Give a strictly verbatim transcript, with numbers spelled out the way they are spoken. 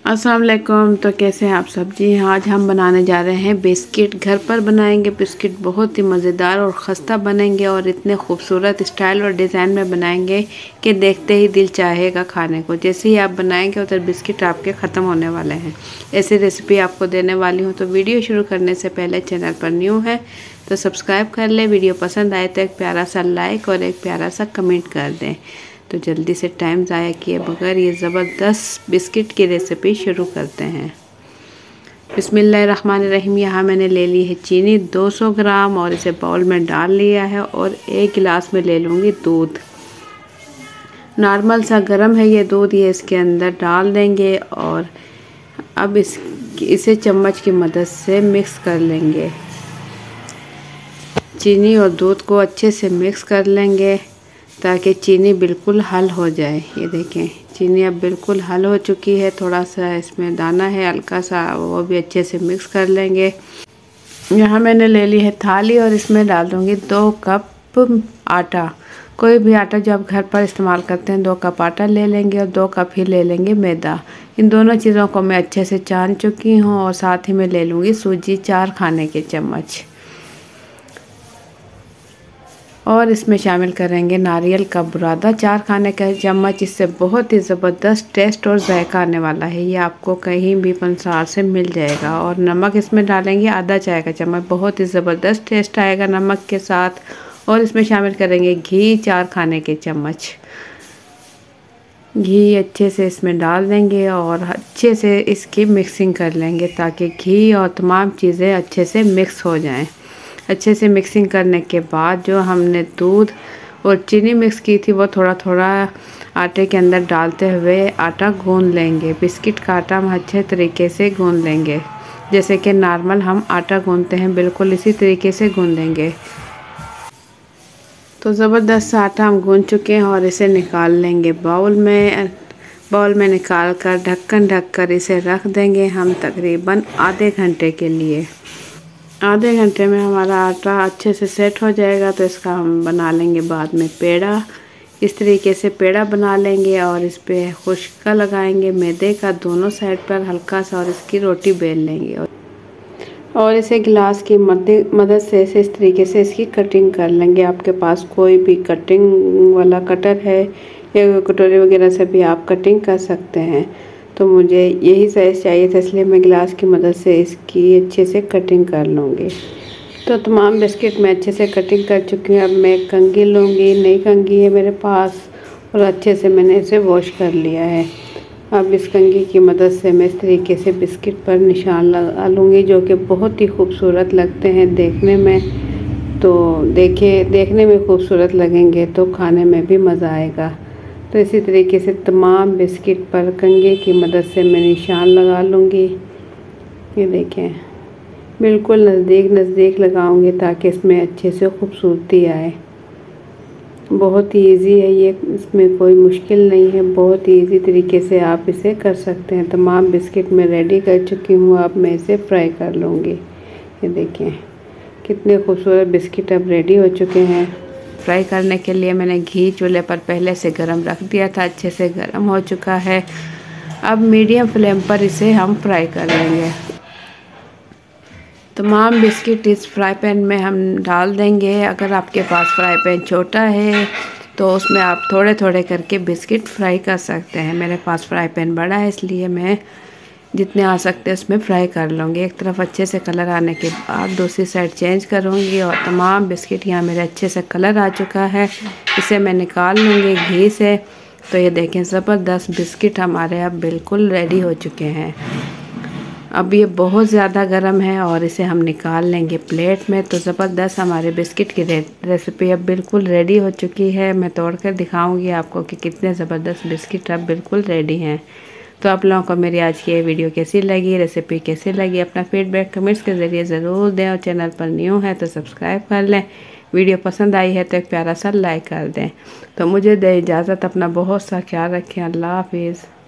अस्सलाम वालेकुम। तो कैसे हैं आप सब? जी हाँ, आज हम बनाने जा रहे हैं बिस्किट। घर पर बनाएंगे बिस्किट, बहुत ही मज़ेदार और ख़स्ता बनेंगे और इतने खूबसूरत स्टाइल और डिज़ाइन में बनाएंगे कि देखते ही दिल चाहेगा खाने को। जैसे ही आप बनाएंगे उधर बिस्किट आपके ख़त्म होने वाले हैं। ऐसी रेसिपी आपको देने वाली हूँ। तो वीडियो शुरू करने से पहले चैनल पर न्यू है तो सब्सक्राइब कर लें। वीडियो पसंद आए तो एक प्यारा सा लाइक और एक प्यारा सा कमेंट कर दें। तो जल्दी से टाइम ज़ाया किए बगैर ये ज़बरदस्त बिस्किट की रेसिपी शुरू करते हैं। बिस्मिल्लाहिर्रहमानिर्रहीम। यहाँ मैंने ले ली है चीनी दो सौ ग्राम और इसे बाउल में डाल लिया है और एक गिलास में ले लूँगी दूध। नॉर्मल सा गर्म है ये दूध, ये इसके अंदर डाल देंगे और अब इस इसे चम्मच की मदद से मिक्स कर लेंगे। चीनी और दूध को अच्छे से मिक्स कर लेंगे ताकि चीनी बिल्कुल हल हो जाए। ये देखें, चीनी अब बिल्कुल हल हो चुकी है। थोड़ा सा इसमें दाना है हल्का सा, वो भी अच्छे से मिक्स कर लेंगे। यहाँ मैंने ले ली है थाली और इसमें डाल दूँगी दो कप आटा। कोई भी आटा जो आप घर पर इस्तेमाल करते हैं, दो कप आटा ले लेंगे और दो कप ही ले लेंगे मैदा। इन दोनों चीज़ों को मैं अच्छे से छान चुकी हूँ और साथ ही में ले लूँगी सूजी चार खाने के चम्मच और इसमें शामिल करेंगे नारियल का बुरादा चार खाने का चम्मच। इससे बहुत ही ज़बरदस्त टेस्ट और जायका आने वाला है। ये आपको कहीं भी पंसार से मिल जाएगा। और नमक इसमें डालेंगे आधा चाय का चम्मच, बहुत ही ज़बरदस्त टेस्ट आएगा नमक के साथ। और इसमें शामिल करेंगे घी चार खाने के चम्मच। घी अच्छे से इसमें डाल देंगे और अच्छे से इसकी मिक्सिंग कर लेंगे ताकि घी और तमाम चीज़ें अच्छे से मिक्स हो जाएं। अच्छे से मिक्सिंग करने के बाद जो हमने दूध और चीनी मिक्स की थी वो थोड़ा थोड़ा आटे के अंदर डालते हुए आटा गूंद लेंगे। बिस्किट का आटा हम अच्छे तरीके से गूंद लेंगे, जैसे कि नॉर्मल हम आटा गूंदते हैं, बिल्कुल इसी तरीके से गूंदेंगे। तो ज़बरदस्त आटा हम गूंद चुके हैं और इसे निकाल लेंगे बाउल में। बाउल में निकाल कर ढक्कन ढक कर इसे रख देंगे हम तकरीबन आधे घंटे के लिए। आधे घंटे में हमारा आटा अच्छे से सेट हो जाएगा तो इसका हम बना लेंगे बाद में पेड़ा। इस तरीके से पेड़ा बना लेंगे और इस पे खुश्का लगाएंगे मैदे का दोनों साइड पर हल्का सा और इसकी रोटी बेल लेंगे और इसे गिलास की मदद से इसे इस तरीके से इसकी कटिंग कर लेंगे। आपके पास कोई भी कटिंग वाला कटर है या कटोरी वगैरह से भी आप कटिंग कर सकते हैं। तो मुझे यही साइज़ चाहिए था, इसलिए मैं गिलास की मदद से इसकी अच्छे से कटिंग कर लूँगी। तो तमाम बिस्किट मैं अच्छे से कटिंग कर चुकी हूँ। अब मैं एक कंघी लूँगी, नई कंघी है मेरे पास और अच्छे से मैंने इसे वॉश कर लिया है। अब इस कंघी की मदद से मैं इस तरीके से बिस्किट पर निशान लगा लूँगी जो कि बहुत ही खूबसूरत लगते हैं देखने में। तो देखिए, देखने में खूबसूरत लगेंगे तो खाने में भी मज़ा आएगा। तो इसी तरीके से तमाम बिस्किट पर कंघी की मदद से मैं निशान लगा लूँगी। ये देखें, बिल्कुल नज़दीक नज़दीक लगाऊंगी ताकि इसमें अच्छे से खूबसूरती आए। बहुत ही इजी है ये, इसमें कोई मुश्किल नहीं है। बहुत ही इजी तरीके से आप इसे कर सकते हैं। तमाम बिस्किट मैं रेडी कर चुकी हूँ। अब मैं इसे फ्राई कर लूँगी। ये देखें, कितने खूबसूरत बिस्किट अब रेडी हो चुके हैं। फ्राई करने के लिए मैंने घी चूल्हे पर पहले से गरम रख दिया था, अच्छे से गरम हो चुका है। अब मीडियम फ्लेम पर इसे हम फ्राई कर लेंगे। तमाम बिस्किट इस फ्राई पैन में हम डाल देंगे। अगर आपके पास फ्राई पैन छोटा है तो उसमें आप थोड़े थोड़े करके बिस्किट फ्राई कर सकते हैं। मेरे पास फ्राई पैन बड़ा है इसलिए मैं जितने आ सकते हैं उसमें फ्राई कर लूँगी। एक तरफ अच्छे से कलर आने के बाद दूसरी साइड चेंज करूँगी और तमाम बिस्किट यहाँ मेरे अच्छे से कलर आ चुका है। इसे मैं निकाल लूँगी घी से। तो ये देखें, ज़बरदस्त बिस्किट हमारे अब बिल्कुल रेडी हो चुके हैं। अब ये बहुत ज़्यादा गर्म है और इसे हम निकाल लेंगे प्लेट में। तो ज़बरदस्त हमारे बिस्किट की रे, रेसिपी अब बिल्कुल रेडी हो चुकी है। मैं तोड़ कर दिखाऊँगी आपको कि कितने ज़बरदस्त बिस्किट अब बिल्कुल रेडी हैं। तो आप लोगों को मेरी आज की ये वीडियो कैसी लगी, रेसिपी कैसी लगी, अपना फीडबैक कमेंट्स के ज़रिए ज़रूर दें और चैनल पर न्यू है तो सब्सक्राइब कर लें। वीडियो पसंद आई है तो एक प्यारा सा लाइक कर दें। तो मुझे दे इजाज़त, अपना बहुत सा ख्याल रखें। अल्लाह हाफिज़।